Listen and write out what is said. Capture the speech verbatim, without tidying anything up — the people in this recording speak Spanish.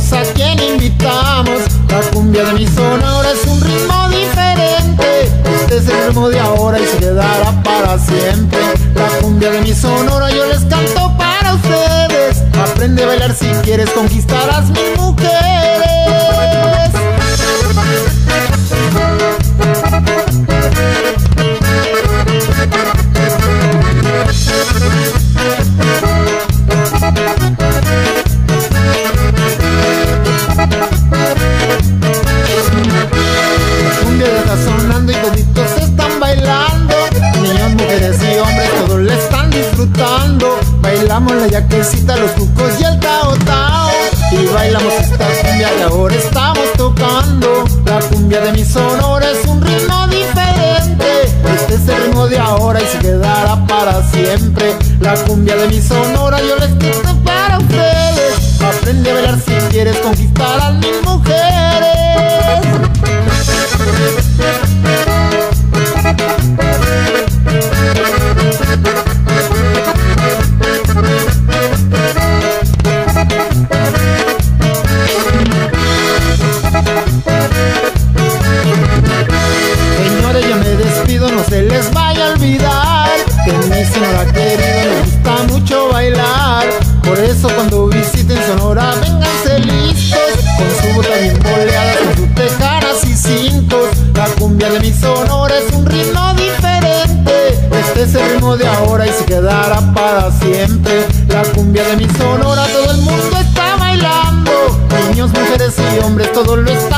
amigos a quien invitamos. La cumbia de mi Sonora es un ritmo diferente. Este es el ritmo de ahora y se quedará para siempre. La cumbia de mi Sonora yo les canto para ustedes. Aprende a bailar si quieres, conquistarás mil mujeres. La cumbia ya está sonando y toditos están bailando. Niños, mujeres y hombres todos le están disfrutando. Bailamos la yaquecita, los cucos y el tao tao. Y bailamos esta cumbia que ahora estamos tocando. La cumbia de mi Sonora es un ritmo diferente. Este es el ritmo de ahora y se quedará para siempre. La cumbia de mi Sonora yo les canto para ustedes. Aprende a bailar si quieres, conquistar a mil mujeres. Señores, yo me despido, no se les vaya a olvidar que mi Sonora querida me gusta mucho bailar. Por eso cuando visiten Sonora vénganse listos, con su bota bien boleada, con sus tejanas y cintos. La cumbia de mi Sonora es un ritmo diferente. Este es el ritmo de ahora y se quedará para siempre. La cumbia de mi Sonora todo el mundo está bailando. Niños, mujeres y hombres todos lo están